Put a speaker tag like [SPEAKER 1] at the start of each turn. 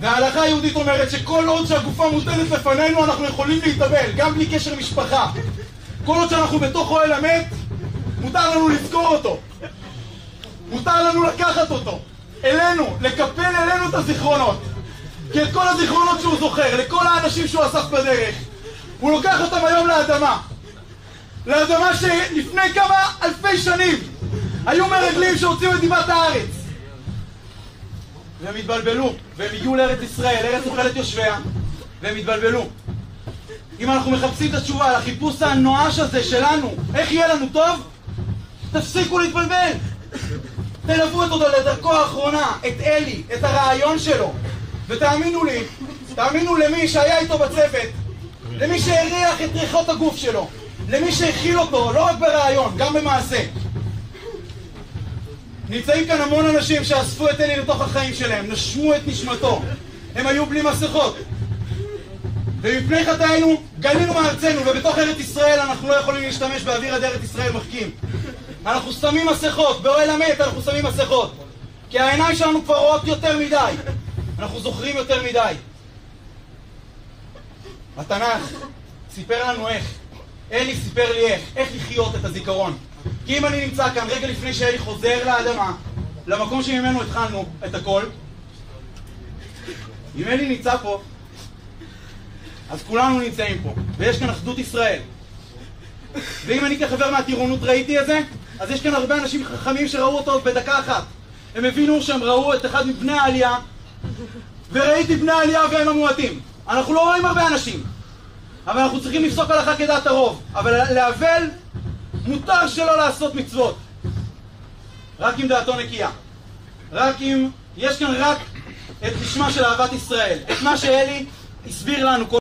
[SPEAKER 1] וההלכה היהודית אומרת שכל עוד שהגופה מוטלת לפנינו אנחנו יכולים להתאבל, גם בלי קשר משפחה. כל עוד שאנחנו בתוך אוהל המת, מותר לנו לזכור אותו. מותר לנו לקחת אותו אלינו, לקפל אלינו את הזיכרונות. כי את כל הזיכרונות שהוא זוכר, לכל האנשים שהוא אסף בדרך, הוא לוקח אותם היום לאדמה. לאדמה שלפני כמה אלפי שנים היו מרגלים שהוציאו את דיבת הארץ. והם התבלבלו, והם הגיעו לארץ ישראל, ארץ אוכלת יושביה, והם התבלבלו. אם אנחנו מחפשים את התשובה לחיפוש הנואש הזה שלנו, איך יהיה לנו טוב? תפסיקו להתבלבל. תלוו אותו לדרכו האחרונה, את אלי, את הרעיון שלו. ותאמינו לי, תאמינו למי שהיה איתו בצוות, למי שהריח את ריחות הגוף שלו, למי שהכיל אותו, לא רק ברעיון, גם במעשה. נמצאים כאן המון אנשים שאספו את אלי לתוך החיים שלהם, נשמו את נשמתו. הם היו בלי מסכות. ומפני חטאינו גלינו מארצנו, ובתוך ארץ ישראל אנחנו לא יכולים להשתמש באוויר עד ארץ ישראל מחכים. אנחנו שמים מסכות, באוהל המת אנחנו שמים מסכות. כי העיניים שלנו כבר רואות יותר מדי. אנחנו זוכרים יותר מדי. התנ"ך סיפר לנו איך. אלי סיפר לי איך לחיות את הזיכרון. כי אם אני נמצא כאן רגע לפני שאלי חוזר לאדמה, למקום שממנו התחלנו את הכל, אם אלי נמצא פה, אז כולנו נמצאים פה, ויש כאן אחדות ישראל. ואם אני כחבר מהטירונות ראיתי את זה, אז יש כאן הרבה אנשים חכמים שראו אותו בדקה אחת. הם הבינו שהם ראו את אחד מבני העלייה, וראיתי בני העלייה והם המועטים. אנחנו לא רואים הרבה אנשים, אבל אנחנו צריכים לפסוק הלכה כדעת הרוב. אבל להבל מותר שלא לעשות מצוות, רק עם דעתו נקייה. יש כאן רק את נשמה של אהבת ישראל, את מה שאלי הסביר לנו.